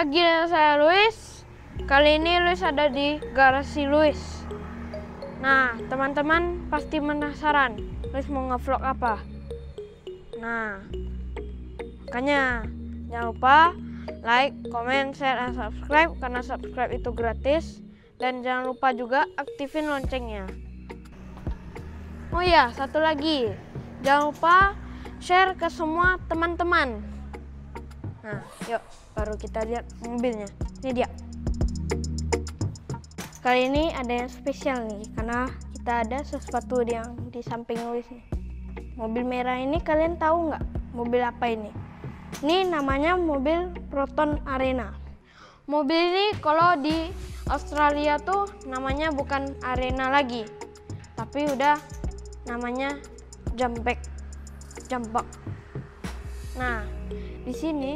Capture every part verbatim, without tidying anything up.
lagi dengan saya Luis. Kali ini Luis ada di garasi Luis. Nah, teman-teman pasti penasaran Luis mau ngevlog apa. Nah, makanya jangan lupa like, comment, share, dan subscribe karena subscribe itu gratis. Dan jangan lupa juga aktifin loncengnya. Oh iya, satu lagi, jangan lupa share ke semua teman-teman. Nah, yuk baru kita lihat mobilnya. Ini dia. Kali ini ada yang spesial nih, karena kita ada sesuatu yang di samping Luis nih. Mobil merah ini kalian tahu nggak? Mobil apa ini? Ini namanya mobil Proton Arena. Mobil ini kalau di Australia tuh namanya bukan Arena lagi, tapi udah namanya Jumpback. Jumpback. Nah, di sini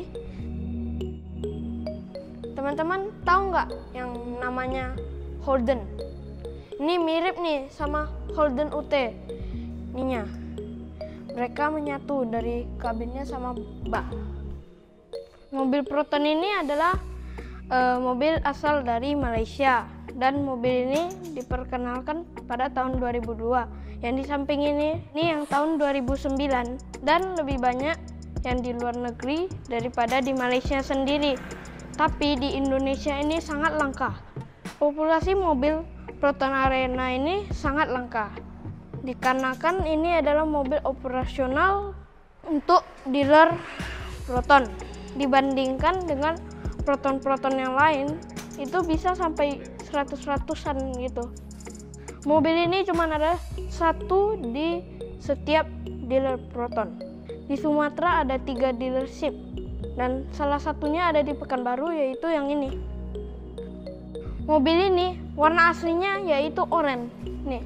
teman-teman tahu nggak yang namanya Holden? Ini mirip nih sama Holden U T. Ininya. Mereka menyatu dari kabinnya sama bak. Mobil Proton ini adalah uh, mobil asal dari Malaysia, dan mobil ini diperkenalkan pada tahun dua ribu dua. Yang di samping ini, ini yang tahun dua ribu sembilan, dan lebih banyak yang di luar negeri daripada di Malaysia sendiri. Tapi di Indonesia ini sangat langka. Populasi mobil Proton Arena ini sangat langka, dikarenakan ini adalah mobil operasional untuk dealer Proton. Dibandingkan dengan Proton-Proton yang lain, itu bisa sampai seratus-ratusan gitu. Mobil ini cuma ada satu di setiap dealer Proton. Di Sumatera ada tiga dealership, dan salah satunya ada di Pekanbaru, yaitu yang ini. Mobil ini warna aslinya yaitu oranye. Nih.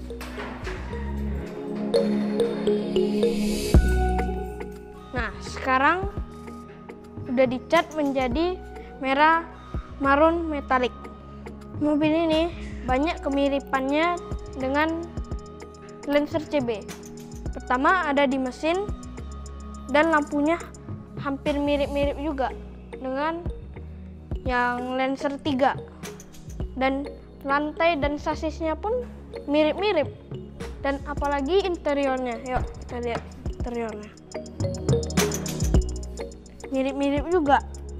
Nah, sekarang udah dicat menjadi merah marun metalik. Mobil ini banyak kemiripannya dengan Lancer C B. Pertama ada di mesin, dan lampunya hampir mirip-mirip juga dengan yang Lancer tiga. Dan lantai dan sasisnya pun mirip-mirip. Dan apalagi interiornya. Yuk kita lihat interiornya. Mirip-mirip juga.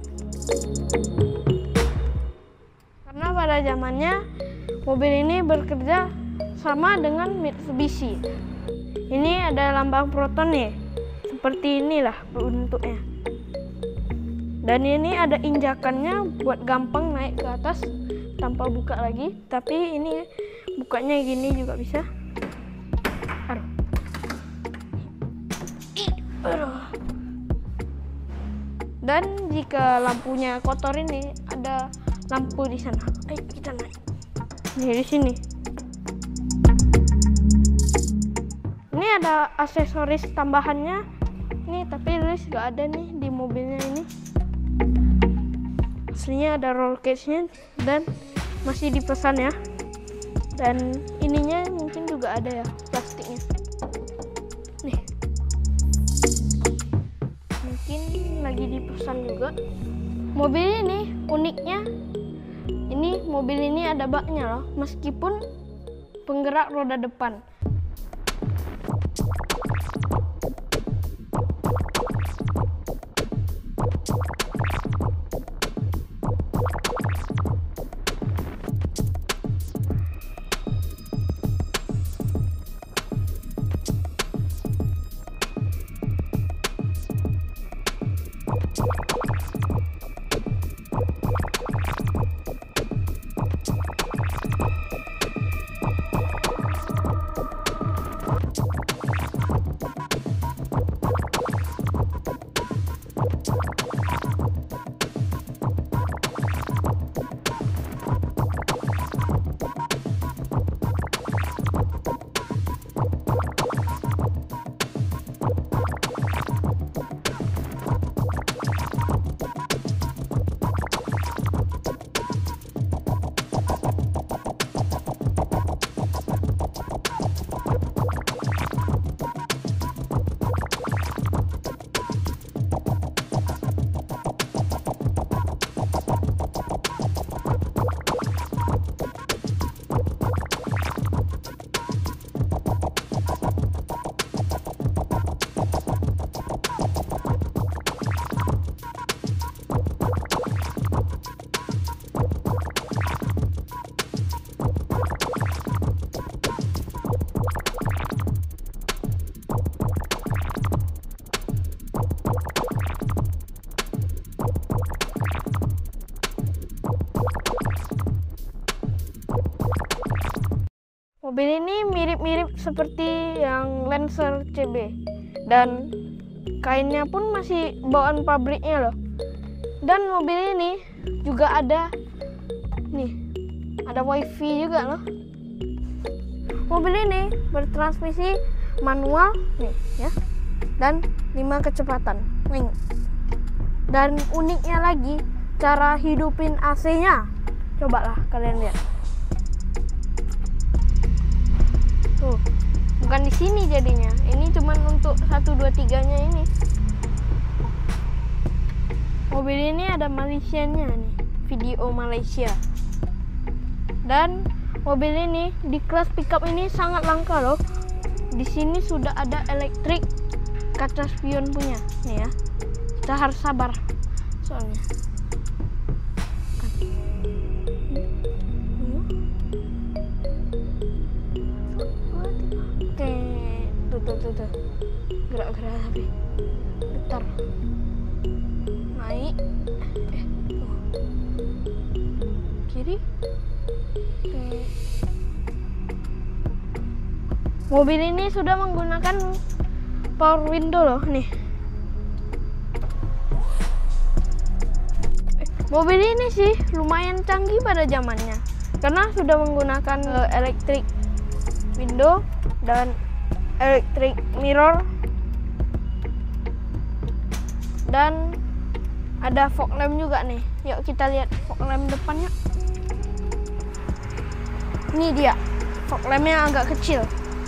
Karena pada zamannya mobil ini bekerja sama dengan Mitsubishi. Ini ada lambang Proton nih. Seperti inilah bentuknya. Dan ini ada injakannya buat gampang naik ke atas tanpa buka lagi. Tapi ini bukanya gini juga bisa. Aduh. Aduh. Dan jika lampunya kotor ini ada lampu di sana. Ayo kita naik. Nih di sini. Ini ada aksesoris tambahannya. Nih tapi Luis gak ada nih di mobilnya ini. Aslinya ada roll cage-nya dan masih dipesan ya. Dan ininya mungkin juga ada ya plastiknya. Nih. Mungkin lagi dipesan juga. Mobil ini uniknya, ini mobil ini ada baknya loh, meskipun penggerak roda depan. Mobil ini mirip-mirip seperti yang Lancer C B dan kainnya pun masih bawaan pabriknya loh. Dan mobil ini juga ada nih, ada wifi juga loh. Mobil ini bertransmisi manual nih ya, dan lima kecepatan. Wing. Dan uniknya lagi cara hidupin A C-nya. Cobalah kalian lihat. Tuh, bukan di sini jadinya. Ini cuman untuk satu dua tiganya ini. Mobil ini ada Malaysianya nih, video Malaysia. Dan mobil ini di kelas pickup ini sangat langka loh. Di sini sudah ada elektrik kaca spion punya, nih ya. Kita harus sabar soalnya. Oke, tuh tuh tuh tuh, gerak-gerak tapi bentar. Naik, eh, tuh. Kiri. Oke. Mobil ini sudah menggunakan power window loh nih. Eh, mobil ini sih lumayan canggih pada zamannya karena sudah menggunakan uh, electric window dan electric mirror, dan ada fog lamp juga nih. Yuk kita lihat fog lamp depannya. Ini dia fog lampnya agak kecil.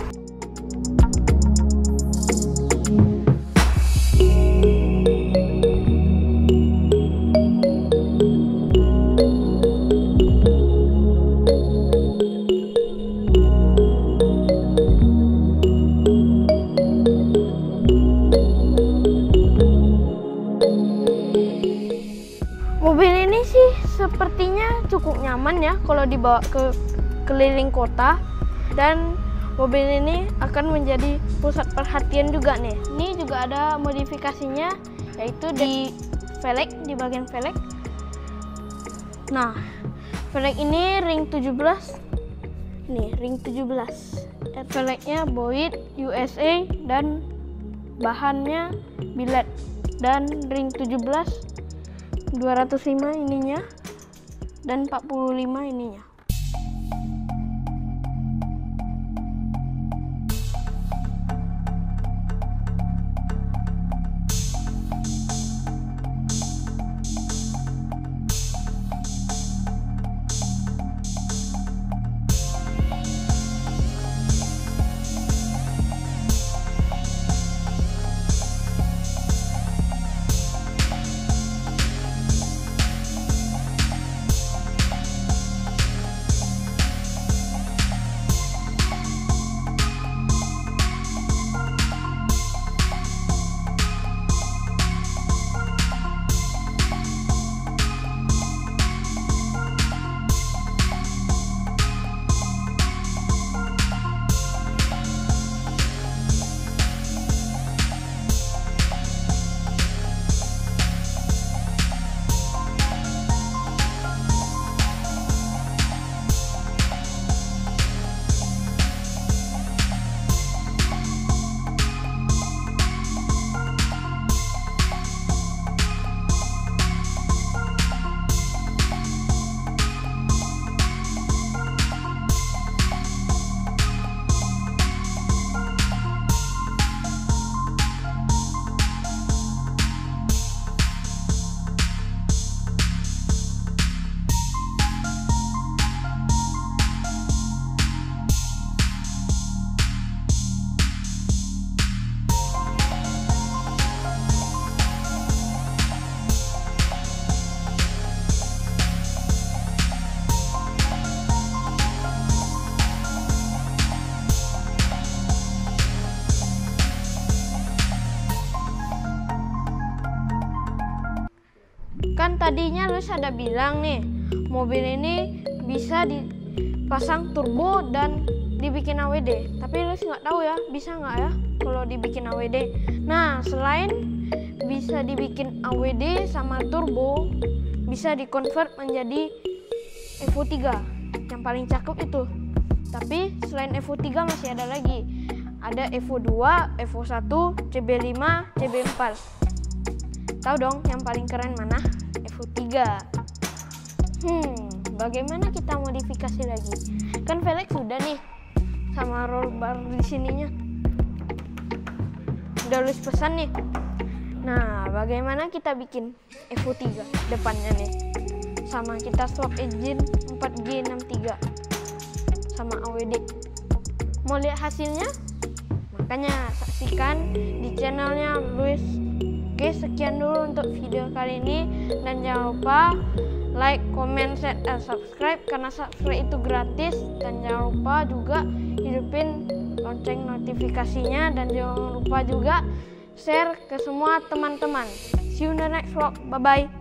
Mobil ini sih sepertinya cukup nyaman ya kalau dibawa ke keliling kota, dan mobil ini akan menjadi pusat perhatian juga nih. Ini juga ada modifikasinya, yaitu di velg, di bagian velg. Nah, velg ini ring tujuh belas. Nih, ring tujuh belas. Velgnya Boyd U S A dan bahannya billet, dan ring tujuh belas dua ratus lima ininya dan empat puluh lima ininya. Kan tadinya Lus ada bilang nih, mobil ini bisa dipasang turbo dan dibikin A W D. Tapi Lus nggak tahu ya, bisa nggak ya kalau dibikin A W D. Nah, selain bisa dibikin A W D sama turbo, bisa dikonvert menjadi Evo tiga yang paling cakep itu. Tapi selain Evo tiga masih ada lagi. Ada Evo dua, Evo satu, C B lima, C B empat. Tahu dong yang paling keren mana? Evo tiga. Hmm, bagaimana kita modifikasi lagi? Kan velg sudah nih sama roll bar di sininya. Udah tulis pesan nih. Nah, bagaimana kita bikin Evo tiga depannya nih? Sama kita swap engine empat G enam tiga sama A W D. Mau lihat hasilnya? Makanya saksikan di channelnya Luis. Oke, sekian dulu untuk video kali ini, dan jangan lupa like, comment, share, dan subscribe karena subscribe itu gratis. Dan jangan lupa juga hidupin lonceng notifikasinya, dan jangan lupa juga share ke semua teman-teman. See you in the next vlog. Bye bye.